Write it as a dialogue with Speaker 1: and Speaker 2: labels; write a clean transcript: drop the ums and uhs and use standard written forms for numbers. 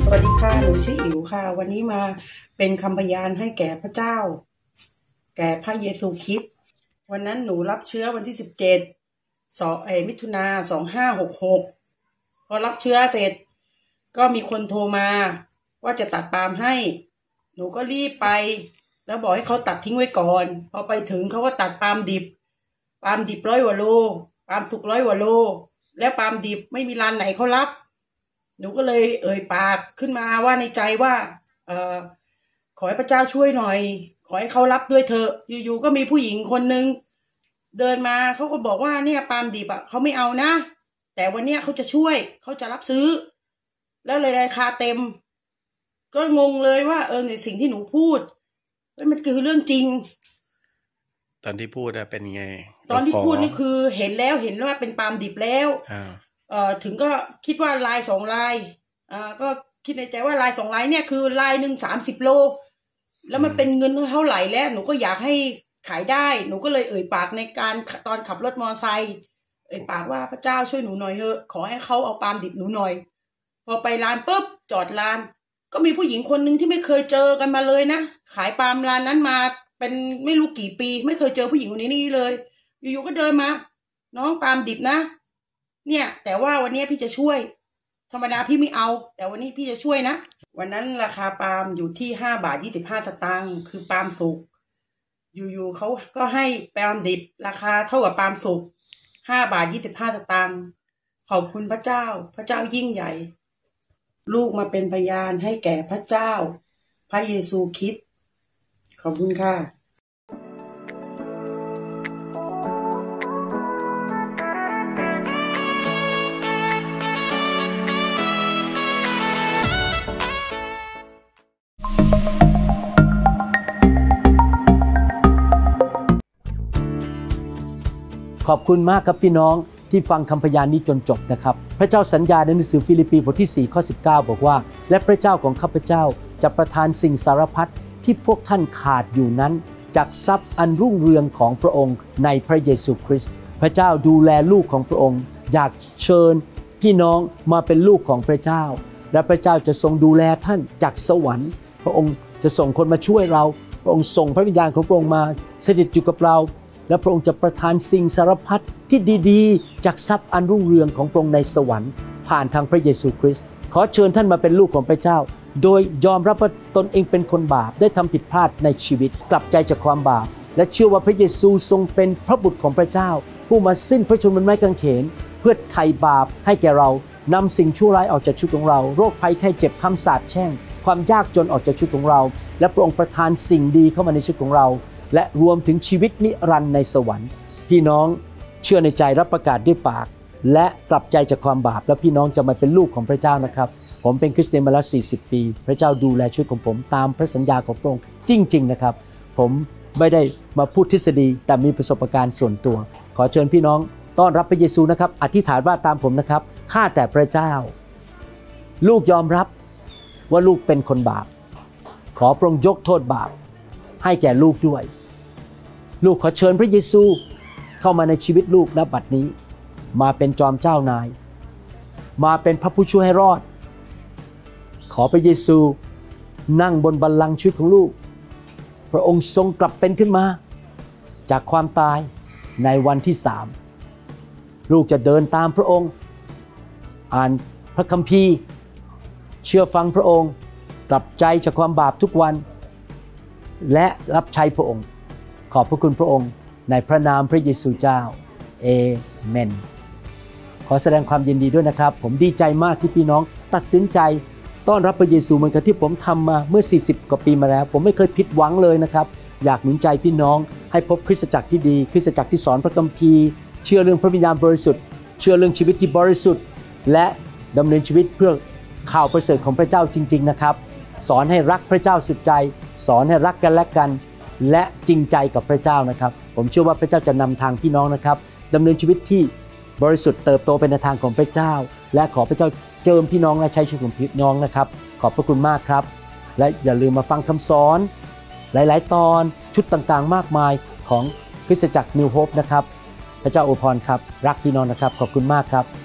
Speaker 1: สวัสดีค่ะหนูชื่ออิ๋วค่ะวันนี้มาเป็นคำพยานให้แก่พระเจ้าแก่พระเยซูคริสต์วันนั้นหนูรับเชื้อวันที่17มิถุนา2566พอรับเชื้อเสร็จก็มีคนโทรมาว่าจะตัดปาล์มให้หนูก็รีบไปแล้วบอกให้เขาตัดทิ้งไว้ก่อนพอไปถึงเขาก็ตัดปาล์มดิบ100 กว่าโลปาล์มสุก100 กว่าโลแล้วปาล์มดิบไม่มีร้านไหนเขารับหนูก็เลยเอ่ยปากขึ้นมาว่าในใจว่าขอให้พระเจ้าช่วยหน่อยขอให้เขารับด้วยเถอะอยู่ๆก็มีผู้หญิงคนนึงเดินมาเขาก็บอกว่าเนี่ยปาล์มดิบเขาไม่เอานะแต่วันเนี้ยเขาจะช่วยเขาจะรับซื้อแล้วเลยราคาเต็มก็งงเลยว่าในสิ่งที่หนูพูดมันคือเรื่องจริง
Speaker 2: ตอนที่พูดเป็นไง
Speaker 1: ตอนที่พูดนี่คือเห็นว่าเป็นปาล์มดิบแล้วถึงก็คิดว่าลาย2 ลายก็คิดในใจว่าลาย2 ลายเนี่ยคือลายหนึ่ง30 โลแล้วมันเป็นเงินเท่าไหร่แล้วหนูก็อยากให้ขายได้หนูก็เลยเอ่ยปากในการตอนขับรถมอเตอร์ไซค์เอ่ยปากว่าพระเจ้าช่วยหนูหน่อยเถอะขอให้เขาเอาปาล์มดิบหนูหน่อยพอไปร้านปุ๊บจอดร้านก็มีผู้หญิงคนนึงที่ไม่เคยเจอกันมาเลยนะขายปาล์มร้านนั้นมาเป็นไม่รู้กี่ปีไม่เคยเจอผู้หญิงคนนี้เลยอยู่ๆก็เดินมาน้องปาล์มดิบนะเนี่ยแต่ว่าวันนี้พี่จะช่วยธรรมดาพี่ไม่เอาแต่วันนี้พี่จะช่วยนะวันนั้นราคาปาล์มอยู่ที่5.25 บาทคือปาล์มสุกอยู่ๆเขาก็ให้ปาล์มดิบราคาเท่ากับปาล์มสุก5.25 บาทขอบคุณพระเจ้าพระเจ้ายิ่งใหญ่ลูกมาเป็นพยานให้แก่พระเจ้าพระเยซูคริสต์ขอบคุณค่ะ
Speaker 3: ขอบคุณมากครับพี่น้องที่ฟังคำพยานนี้จนจบนะครับพระเจ้าสัญญาในหนังสือฟิลิปปีบทที่4ข้อ19บอกว่าและพระเจ้าของข้าพเจ้าจะประทานสิ่งสารพัดที่พวกท่านขาดอยู่นั้นจากทรัพย์อันรุ่งเรืองของพระองค์ในพระเยซูคริสต์พระเจ้าดูแลลูกของพระองค์อยากเชิญพี่น้องมาเป็นลูกของพระเจ้าและพระเจ้าจะทรงดูแลท่านจากสวรรค์พระองค์จะส่งคนมาช่วยเราพระองค์ส่งพระวิญญาณของพระองค์มาสถิตอยู่กับเราและพระองค์จะประทานสิ่งสารพัดที่ดีๆจากทรัพย์อันรุ่งเรืองของพระองค์ในสวรรค์ผ่านทางพระเยซูคริสต์ขอเชิญท่านมาเป็นลูกของพระเจ้าโดยยอมรับว่าตนเองเป็นคนบาปได้ทำผิดพลาดในชีวิตกลับใจจากความบาปและเชื่อว่าพระเยซูทรงเป็นพระบุตรของพระเจ้าผู้มาสิ้นพระชนม์บนไม้กางเขนเพื่อไถ่บาปให้แก่เรานำสิ่งชั่วร้ายออกจากชีวิตของเราโรคภัยไข้เจ็บคำสาปแช่งความยากจนออกจากชีวิตของเราและพระองค์ประทานสิ่งดีเข้ามาในชีวิตของเราและรวมถึงชีวิตนิรันดร์ในสวรรค์พี่น้องเชื่อในใจรับประกาศด้วยปากและกลับใจจากความบาปแล้วพี่น้องจะมาเป็นลูกของพระเจ้านะครับผมเป็นคริสเตียนมาแล้ว40 ปีพระเจ้าดูแลชีวิตของผมตามพระสัญญาของพระองค์จริงๆนะครับผมไม่ได้มาพูดทฤษฎีแต่มีประสบการณ์ส่วนตัวขอเชิญพี่น้องต้อนรับพระเยซูนะครับอธิษฐานว่าตามผมนะครับข้าแต่พระเจ้าลูกยอมรับว่าลูกเป็นคนบาปขอพระองค์ยกโทษบาปให้แก่ลูกด้วยลูกขอเชิญพระเยซูเข้ามาในชีวิตลูกณบัดนี้มาเป็นจอมเจ้านายมาเป็นพระผู้ช่วยให้รอดขอพระเยซูนั่งบนบัลลังก์ชีวิตของลูกพระองค์ทรงกลับเป็นขึ้นมาจากความตายในวันที่3ลูกจะเดินตามพระองค์อ่านพระคัมภีร์เชื่อฟังพระองค์กลับใจจากความบาปทุกวันและรับใช้พระองค์ขอบพระคุณพระองค์ในพระนามพระเยซูเจ้าเอเมนขอแสดงความยินดีด้วยนะครับผมดีใจมากที่พี่น้องตัดสินใจต้อนรับพระเยซูเหมือนกับที่ผมทำมาเมื่อ40 กว่าปีมาแล้วผมไม่เคยผิดหวังเลยนะครับอยากหนุนใจพี่น้องให้พบคริสตจักรที่ดีคริสตจักรที่สอนพระคัมภีร์เชื่อเรื่องพระวิญญาณบริสุทธิ์เชื่อเรื่องชีวิตที่บริสุทธิ์และดำเนินชีวิตเพื่อข่าวประเสริฐของพระเจ้าจริงๆนะครับสอนให้รักพระเจ้าสุดใจสอนให้รักกันและกันและจริงใจกับพระเจ้านะครับผมเชื่อว่าพระเจ้าจะนำทางพี่น้องนะครับดำเนินชีวิตที่บริสุทธิ์เติบโตไปในทางของพระเจ้าและขอพระเจ้าเจิมพี่น้องและใช้ชีวิตของพี่น้องนะครับขอบพระคุณมากครับและอย่าลืมมาฟังคำสอนหลายๆตอนชุดต่างๆมากมายของคริสตจักร New Hope นะครับพระเจ้าอวยพรครับรักพี่น้องนะครับขอบคุณมากครับ